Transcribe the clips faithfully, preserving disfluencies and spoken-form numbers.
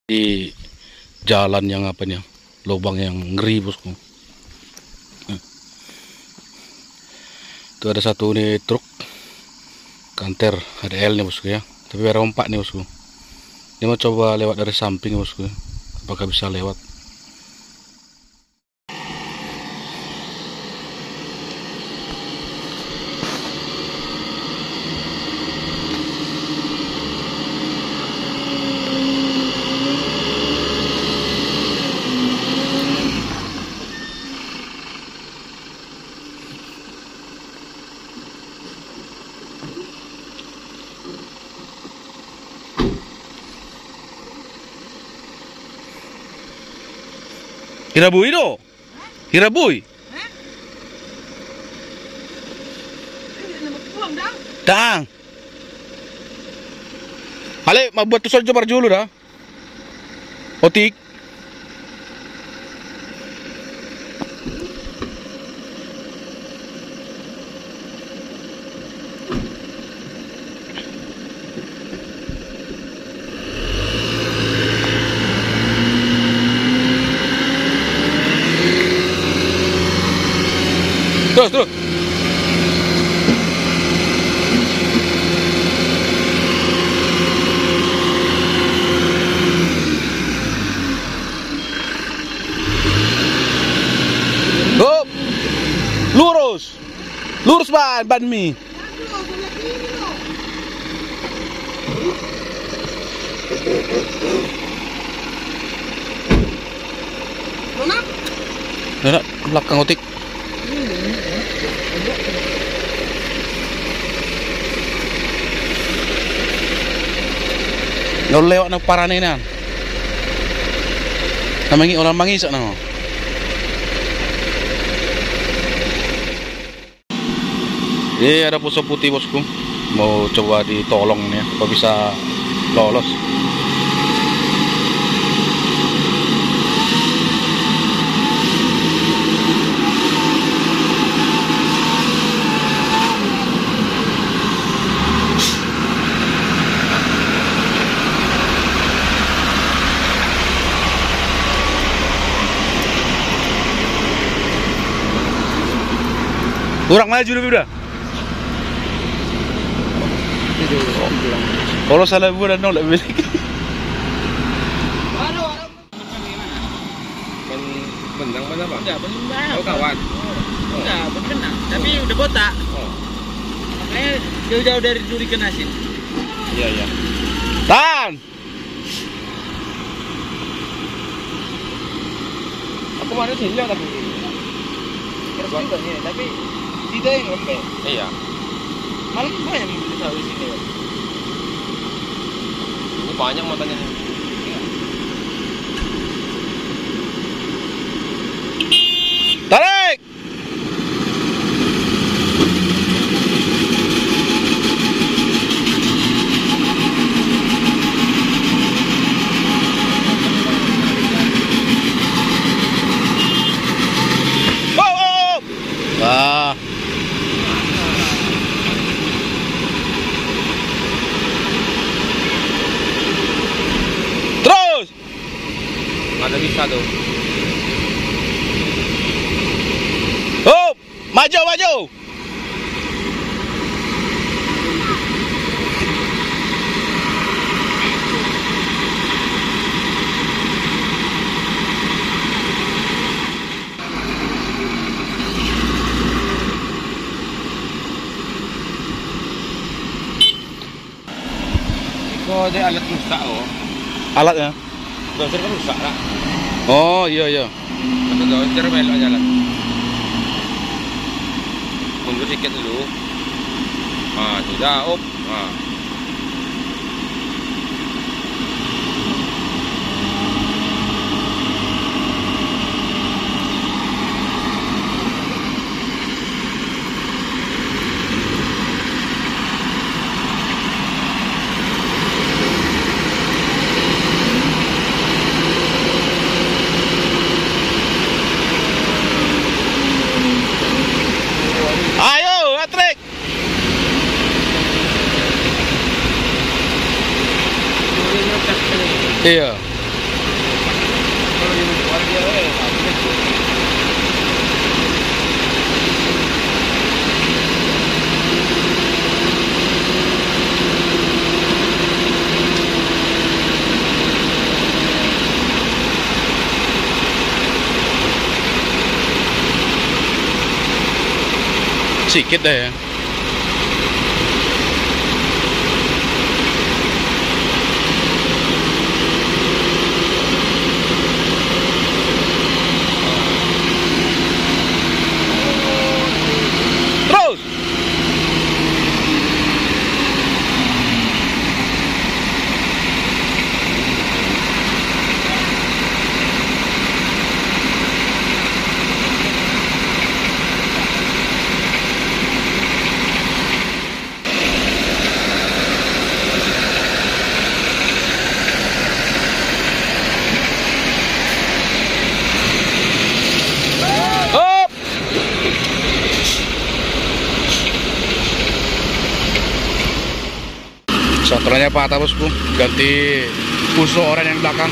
di jalan yang apa nih, lubang yang ngeri bosku. Itu ada satu nih truk kanter H D L nih bosku ya, tapi rompak nih bosku. Dia mau coba lewat dari samping bosku, apakah bisa lewat? Hirabui do, hirabui. Dang. Ale, mabuat tu saja parjulu dah. Otik. Terus, terus. Go. Lurus. Lurus ban, ban mi. Mana? Mana? Belakang otik. Nggak lewat nak parane nan. Namangi orang mangis nak. Ini ada puso putih bosku. Mau coba ditolong nih, apa bisa lolos? Kurang maju dulu udah. Kalau salah gua dan nolak balik. Aduh, Bendang mana bang? enggak bendang. Oh kawan. Enggak, berkenang. Tapi udah botak. Oh. Makanya jauh-jauh dari duri kenasin. Iya iya. Tan. Aku mana sih lihat tapi. Terus juga nih, tapi tidak yang lembek. Iya. Malah banyak mobil sawit sini. Ya. Ini banyak matanya. Tarik. Wow, wow. Ah. Terus. Ada bisa tuh. Oh, maju, maju. Kok ada alat rusak oh. Alatnya? Doser kan rusak lah. Oh, iya iya. Atau doser melok jalan. Mundur dikit dulu. Ah, sudah op. Ah. Iya. sikit dah ya. Terus. Saturannya patah bosku, ganti pusuk orang yang belakang.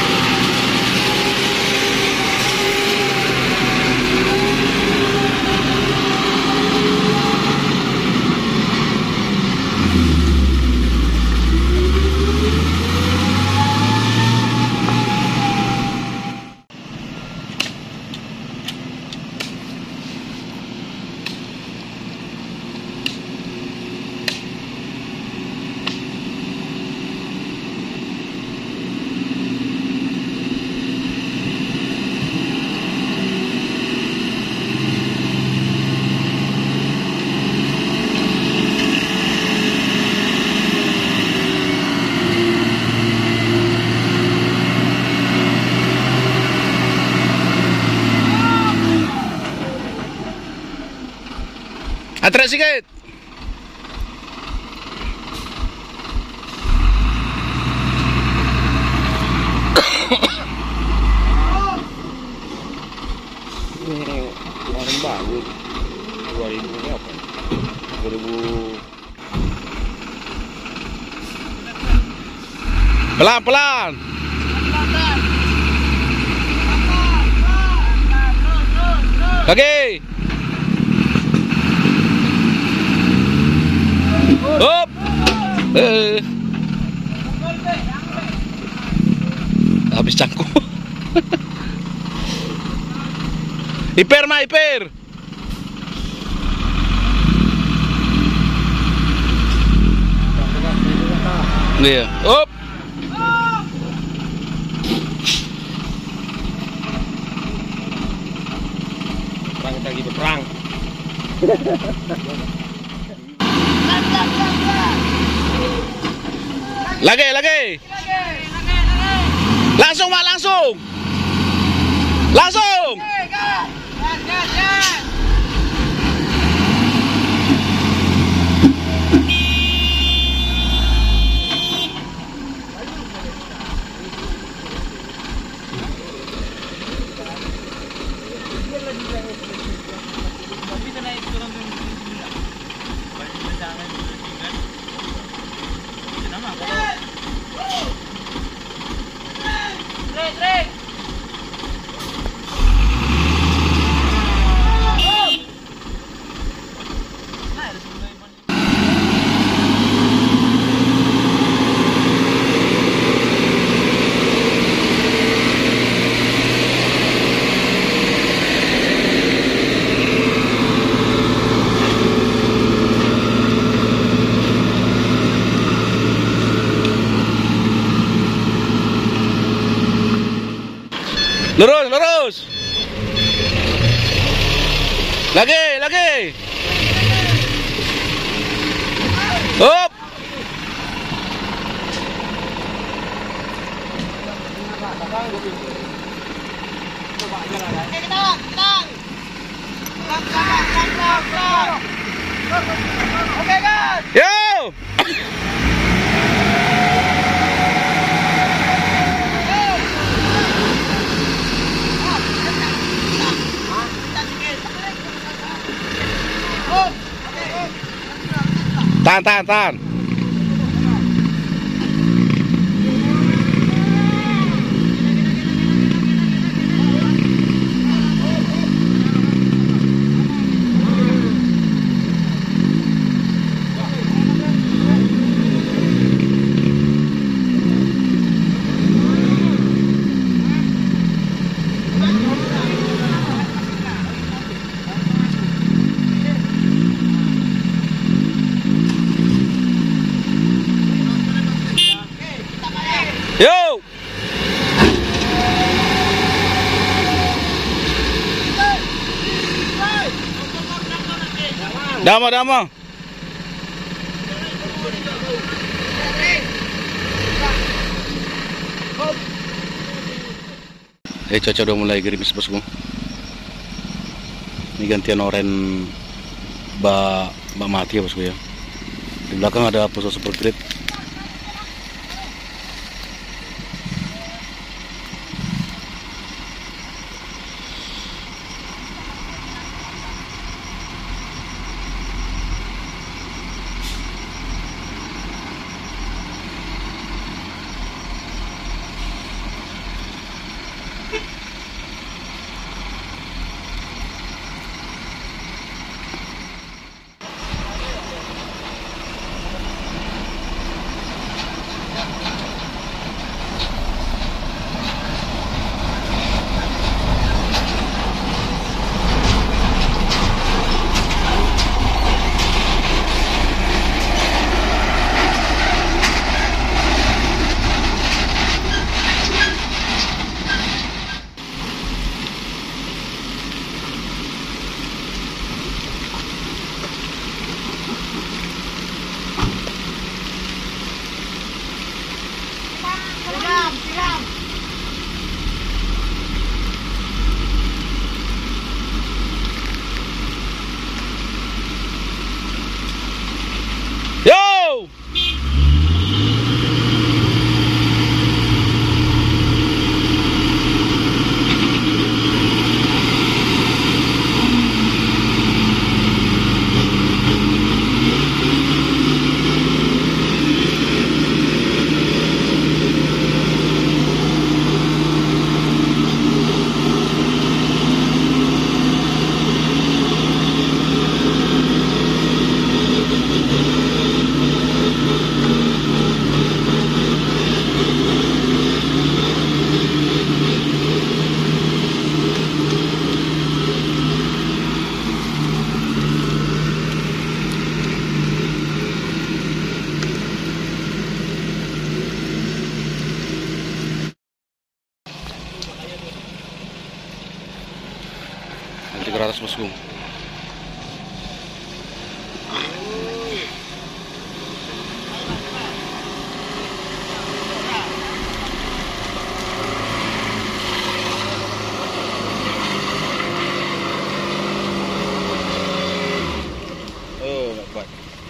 Antara sikit. Ini orang baru dua ribu ini apa? dua ribu. Pelan-pelan. Kaki. Hop. Eh. Habis cangkuk. Hiper mah, hiper. Iya. Hop. Perang lagi berperang. Lagi, lagi. Langsung, Mak, langsung. Langsung. Lurus, lurus. Lagi, lagi. Hop. Oke, guys. Yo. Tahan, tahan, tahan. Dama, dama. Eh, cuaca udah mulai gerimis bosku. Ini gantian oren bak bak mati ya bosku ya. Di belakang ada Puso Super Grip. Yo! Nanti ke atas bosku. Oh, nggak kuat.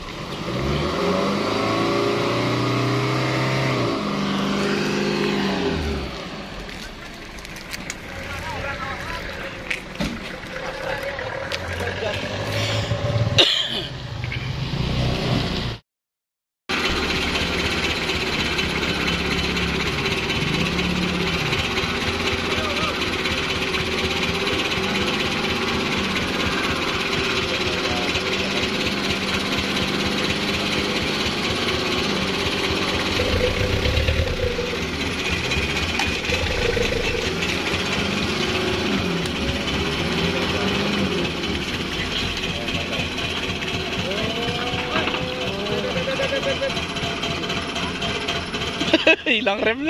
Hilang remnya.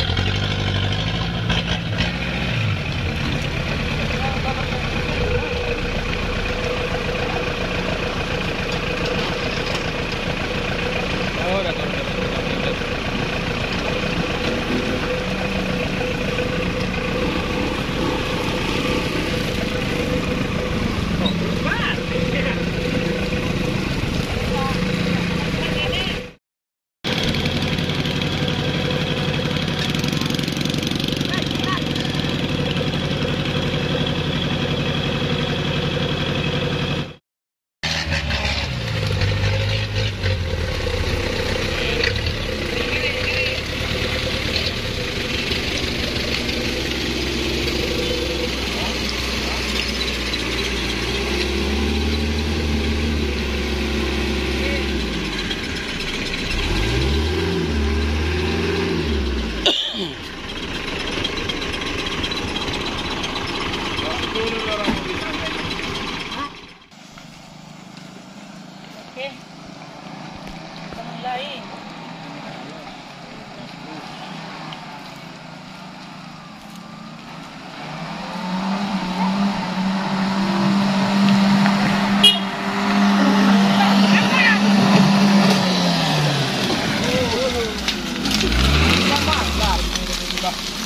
Oh, datang. Oke. Kita mulai. Dah.